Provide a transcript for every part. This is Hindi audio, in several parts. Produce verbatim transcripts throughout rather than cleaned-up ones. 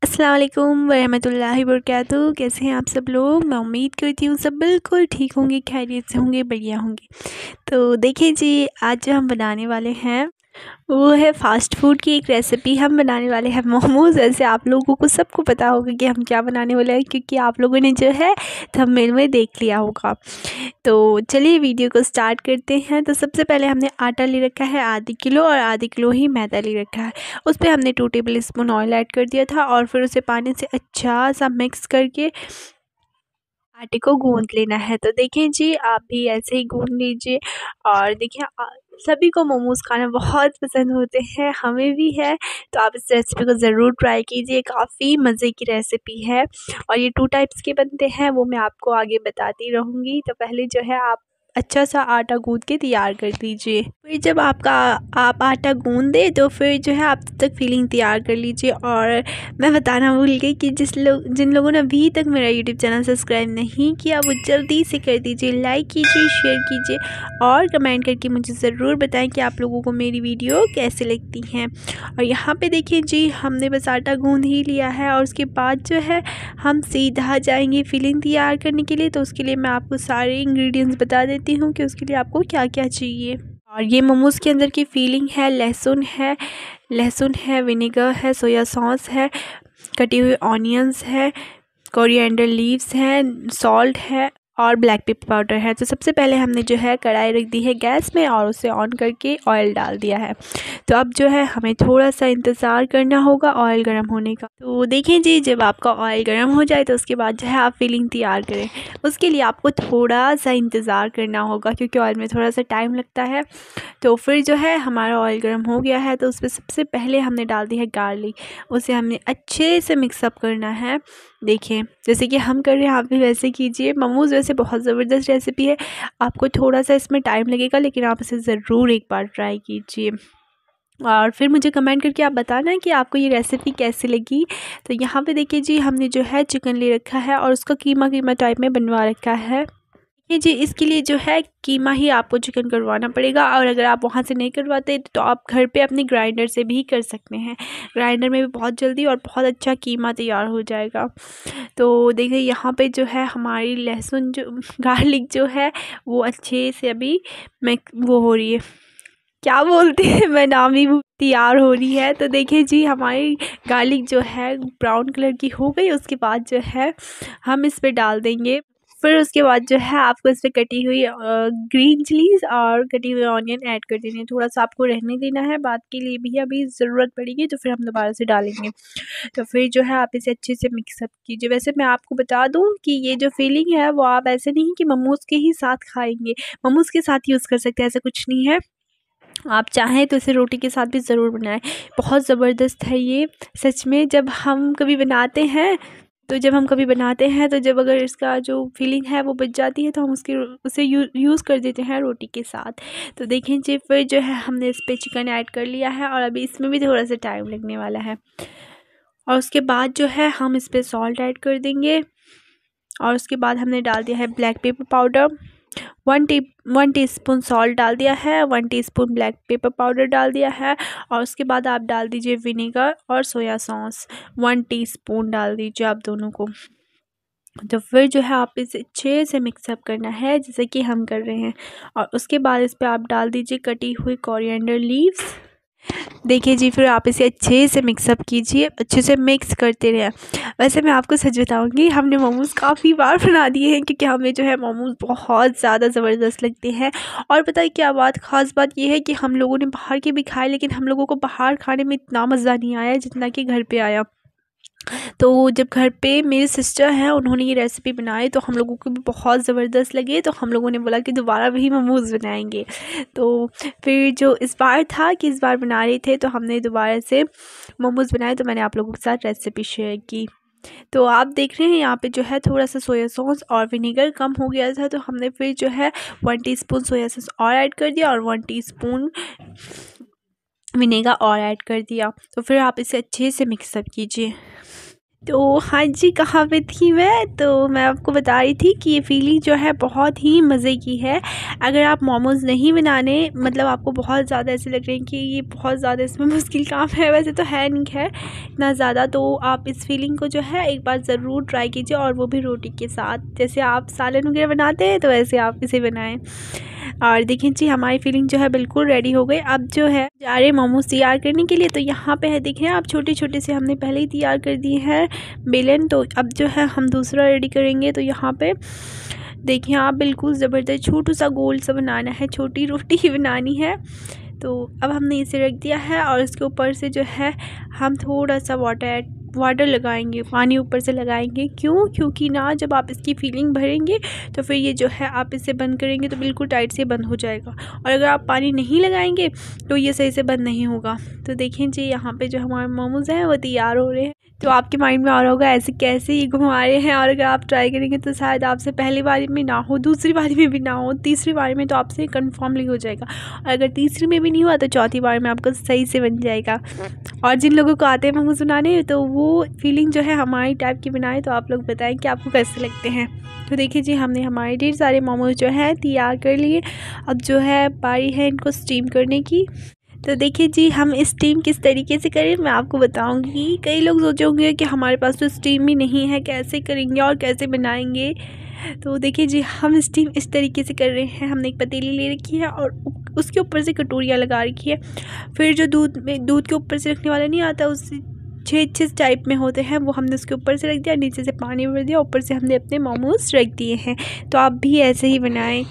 अस्सलाम वालेकुम वरहमतुल्लाहि वबरकातुहू। कैसे हैं आप सब लोग? मैं उम्मीद करती हूँ सब बिल्कुल ठीक होंगे, खैरियत से होंगे, बढ़िया होंगे। तो देखिए जी, आज जो हम बनाने वाले हैं वो है फ़ास्ट फूड की एक रेसिपी। हम बनाने वाले हैं मोमोज़। ऐसे आप लोगों को सबको पता होगा कि हम क्या बनाने वाले हैं, क्योंकि आप लोगों ने जो है थंबनेल में देख लिया होगा। तो चलिए वीडियो को स्टार्ट करते हैं। तो सबसे पहले हमने आटा ले रखा है आधी किलो, और आधी किलो ही मैदा ले रखा है। उस पर हमने two tablespoon oil add कर दिया था, और फिर उसे पानी से अच्छा सा मिक्स करके आटे को गूंद लेना है। तो देखें जी, आप भी ऐसे ही गूंद लीजिए। और देखिए, सभी को मोमोज़ खाना बहुत पसंद होते हैं, हमें भी है। तो आप इस रेसिपी को ज़रूर ट्राई कीजिए, काफ़ी मज़े की रेसिपी है। और ये टू टाइप्स के बनते हैं, वो मैं आपको आगे बताती रहूँगी। तो पहले जो है आप अच्छा सा आटा गूंद के तैयार कर लीजिए। फिर जब आपका आप आटा गूंद दे तो फिर जो है आप तब तक फिलिंग तैयार कर लीजिए। और मैं बताना भूल गई कि जिस लोग जिन लोगों ने अभी तक मेरा यूट्यूब चैनल सब्सक्राइब नहीं किया, वो जल्दी से कर दीजिए, लाइक कीजिए, शेयर कीजिए, और कमेंट करके मुझे ज़रूर बताएं कि आप लोगों को मेरी वीडियो कैसे लगती हैं। और यहाँ पे देखिए जी, हमने बस आटा गूंद ही लिया है, और उसके बाद जो है हम सीधा जाएंगे फिलिंग तैयार करने के लिए। तो उसके लिए मैं आपको सारे इंग्रेडिएंट्स बता देती हूँ कि उसके लिए आपको क्या क्या चाहिए। और ये मोमोज़ के अंदर की फीलिंग है, लहसुन है लहसुन है विनेगर है, सोया सॉस है, कटी हुई ऑनियंस है, कोरिएंडर लीव्स हैं, सॉल्ट है, और ब्लैक पेपर पाउडर है। तो सबसे पहले हमने जो है कढ़ाई रख दी है गैस में, और उसे ऑन करके ऑयल डाल दिया है। तो अब जो है हमें थोड़ा सा इंतज़ार करना होगा ऑयल गर्म होने का। तो देखें जी, जब आपका ऑयल गर्म हो जाए तो उसके बाद जो है आप फिलिंग तैयार करें। उसके लिए आपको थोड़ा सा इंतज़ार करना होगा, क्योंकि ऑयल में थोड़ा सा टाइम लगता है। तो फिर जो है हमारा ऑयल गर्म हो गया है, तो उस पर सबसे पहले हमने डाल दी है गार्लिक। उसे हमने अच्छे से मिक्सअप करना है। देखिए, जैसे कि हम कर रहे हैं आप भी वैसे कीजिए। मोमोज़ वैसे बहुत ज़बरदस्त रेसिपी है, आपको थोड़ा सा इसमें टाइम लगेगा, लेकिन आप इसे ज़रूर एक बार ट्राई कीजिए। और फिर मुझे कमेंट करके आप बताना है कि आपको ये रेसिपी कैसी लगी। तो यहाँ पे देखिए जी, हमने जो है चिकन ले रखा है, और उसका कीमा कीमा टाइप में बनवा रखा है। ये जी, इसके लिए जो है कीमा ही आपको चिकन करवाना पड़ेगा। और अगर आप वहाँ से नहीं करवाते तो आप घर पे अपने ग्राइंडर से भी कर सकते हैं। ग्राइंडर में भी बहुत जल्दी और बहुत अच्छा कीमा तैयार हो जाएगा। तो देखिए, यहाँ पे जो है हमारी लहसुन जो गार्लिक जो है वो अच्छे से अभी मैं वो हो रही है, क्या बोलते हैं, मैं नाम ही तैयार हो रही है। तो देखिए जी, हमारी गार्लिक जो है ब्राउन कलर की हो गई। उसके बाद जो है हम इस पे डाल देंगे। फिर उसके बाद जो है आपको इस पर कटी हुई ग्रीन चिलीज़ और कटी हुई ऑनियन ऐड कर देनी है। थोड़ा सा आपको रहने देना है, बाद के लिए भी अभी ज़रूरत पड़ेगी तो फिर हम दोबारा से डालेंगे। तो फिर जो है आप इसे अच्छे से मिक्सअप कीजिए। वैसे मैं आपको बता दूं कि ये जो फीलिंग है वो आप ऐसे नहीं कि मोमोज़ के ही साथ खाएंगे, मोमोज़ के साथ यूज़ कर सकते हैं, ऐसा कुछ नहीं है। आप चाहें तो इसे रोटी के साथ भी ज़रूर बनाएं, बहुत ज़बरदस्त है ये सच में। जब हम कभी बनाते हैं तो जब हम कभी बनाते हैं तो जब अगर इसका जो फीलिंग है वो बच जाती है, तो हम उसके उसे यू, यूज़ कर देते हैं रोटी के साथ। तो देखें जी, फिर जो है हमने इस पर चिकन ऐड कर लिया है, और अभी इसमें भी थोड़ा सा टाइम लगने वाला है। और उसके बाद जो है हम इस पर सॉल्ट ऐड कर देंगे। और उसके बाद हमने डाल दिया है black pepper powder, one T one teaspoon salt डाल दिया है, one teaspoon black pepper powder डाल दिया है। और उसके बाद आप डाल दीजिए विनेगर और सोया सॉस, वन टीस्पून डाल दीजिए आप दोनों को। तो फिर जो है आप इसे अच्छे से मिक्सअप करना है, जैसे कि हम कर रहे हैं। और उसके बाद इस पर आप डाल दीजिए कटी हुई कोरिएंडर लीव्स। देखिए जी, फिर आप इसे अच्छे से मिक्सअप कीजिए, अच्छे से मिक्स करते रहें। वैसे मैं आपको सच बताऊंगी, हमने मोमोज़ काफ़ी बार बना दिए हैं, क्योंकि हमें जो है मोमोज़ बहुत ज़्यादा ज़बरदस्त लगते हैं। और पता है क्या बात, ख़ास बात ये है कि हम लोगों ने बाहर के भी खाए, लेकिन हम लोगों को बाहर खाने में इतना मज़ा नहीं आया जितना कि घर पे आया। तो जब घर पे मेरी सिस्टर हैं, उन्होंने ये रेसिपी बनाई तो हम लोगों को भी बहुत ज़बरदस्त लगे। तो हम लोगों ने बोला कि दोबारा वही मोमोज़ बनाएंगे। तो फिर जो इस बार था कि इस बार बना रहे थे, तो हमने दोबारा से मोमोज़ बनाए। तो मैंने आप लोगों के साथ रेसिपी शेयर की। तो आप देख रहे हैं यहाँ पे जो है थोड़ा सा सोया सॉस और विनेगर कम हो गया था, तो हमने फिर जो है वन टीस्पून सोया सॉस और ऐड कर दिया, और वन टीस्पून विनेगर और ऐड कर दिया। तो फिर आप इसे अच्छे से मिक्सअप कीजिए। तो हाँ जी, कहाँ पे थी मैं? तो मैं आपको बता रही थी कि ये फीलिंग जो है बहुत ही मज़े की है। अगर आप मोमोज़ नहीं बनाने, मतलब आपको बहुत ज़्यादा ऐसे लग रहे हैं कि ये बहुत ज़्यादा इसमें मुश्किल काम है, वैसे तो है नहीं है इतना ज़्यादा, तो आप इस फीलिंग को जो है एक बार ज़रूर ट्राई कीजिए, और वो भी रोटी के साथ। जैसे आप सालन वगैरह बनाते हैं तो वैसे आप इसे बनाएँ। और देखिए जी, हमारी फीलिंग जो है बिल्कुल रेडी हो गई। अब जो है जा रहे मोमोज तैयार करने के लिए। तो यहाँ पे है, देखें आप, छोटे छोटे से हमने पहले ही तैयार कर दिए हैं बेलन। तो अब जो है हम दूसरा रेडी करेंगे। तो यहाँ पे देखिए आप, बिल्कुल ज़बरदस्त छोटू सा गोल सा बनाना है, छोटी रोटी ही बनानी है। तो अब हमने इसे रख दिया है, और इसके ऊपर से जो है हम थोड़ा सा वाटर वाटर लगाएंगे, पानी ऊपर से लगाएंगे। क्यों? क्योंकि ना जब आप इसकी फीलिंग भरेंगे तो फिर ये जो है आप इसे बंद करेंगे तो बिल्कुल टाइट से बंद हो जाएगा, और अगर आप पानी नहीं लगाएंगे तो ये सही से बंद नहीं होगा। तो देखें जी, यहाँ पे जो हमारे मोमोज हैं वो तैयार हो रहे हैं। तो आपके माइंड में आ रहा होगा ऐसे कैसे ये घुमा रहे हैं, और अगर आप ट्राई करेंगे तो शायद आपसे पहली बारी में ना हो, दूसरी बारी में भी ना हो, तीसरी बारी में तो आपसे कन्फर्मली हो जाएगा, और अगर तीसरी में भी नहीं हुआ तो चौथी बार में आपको सही से बन जाएगा। और जिन लोगों को आते हैं मोमोज बनाने, तो वो फीलिंग जो है हमारी टाइप की बनाए, तो आप लोग बताएं कि आपको कैसे लगते हैं। तो देखिए जी, हमने हमारे ढेर सारे मोमोज जो है तैयार कर लिए। अब जो है बारी है इनको स्टीम करने की। तो देखिए जी, हम स्टीम किस तरीके से करें मैं आपको बताऊंगी। कई लोग सोचे होंगे कि हमारे पास तो स्टीम ही नहीं है, कैसे करेंगे और कैसे बनाएंगे। तो देखिए जी, हम स्टीम इस तरीके से कर रहे हैं। हमने एक पतीली ले रखी है और उसके ऊपर से कटोरियाँ लगा रखी है। फिर जो दूध में दूध के ऊपर से रखने वाला नहीं आता, उससे छः छः टाइप में होते हैं, वो हमने उसके ऊपर से रख दिया, नीचे से पानी भर दिया, ऊपर से हमने अपने मोमोज रख दिए हैं। तो आप भी ऐसे ही बनाएं।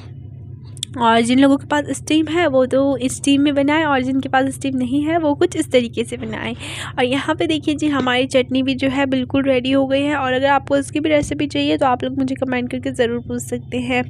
और जिन लोगों के पास स्टीम है वो तो स्टीम में बनाएं, और जिनके पास स्टीम नहीं है वो कुछ इस तरीके से बनाएं। और यहाँ पे देखिए जी, हमारी चटनी भी जो है बिल्कुल रेडी हो गई है। और अगर आपको इसकी भी रेसिपी चाहिए तो आप लोग मुझे कमेंट करके ज़रूर पूछ सकते हैं।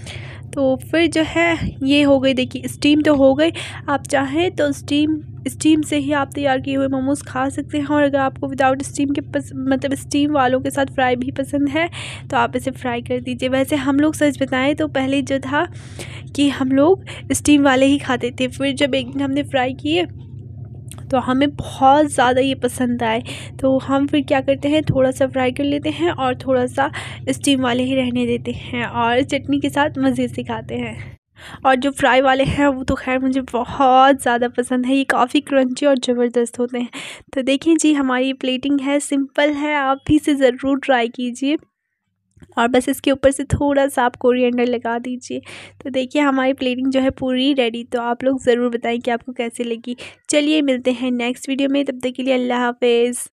तो फिर जो है ये हो गई, देखिए स्टीम तो हो गई। आप चाहें तो स्टीम स्टीम से ही आप तैयार किए हुए मोमोज खा सकते हैं, और अगर आपको विदाउट स्टीम के पस, मतलब स्टीम वालों के साथ फ्राई भी पसंद है तो आप इसे फ्राई कर दीजिए। वैसे हम लोग सच बताएं तो पहले जो था कि हम लोग स्टीम वाले ही खाते थे, फिर जब एक दिन हमने फ्राई किए तो हमें बहुत ज़्यादा ये पसंद आए, तो हम फिर क्या करते हैं, थोड़ा सा फ्राई कर लेते हैं और थोड़ा सा स्टीम वाले ही रहने देते हैं, और चटनी के साथ मज़े से खाते हैं। और जो फ्राई वाले हैं वो तो खैर मुझे बहुत ज़्यादा पसंद है, ये काफ़ी क्रंची और ज़बरदस्त होते हैं। तो देखिए जी, हमारी प्लेटिंग है, सिंपल है, आप भी इसे ज़रूर ट्राई कीजिए, और बस इसके ऊपर से थोड़ा सा आप कोरिएंडर लगा दीजिए। तो देखिए हमारी प्लेटिंग जो है पूरी रेडी। तो आप लोग ज़रूर बताएं कि आपको कैसे लगी। चलिए मिलते हैं नेक्स्ट वीडियो में, तब तक के लिए अल्लाह हाफिज़।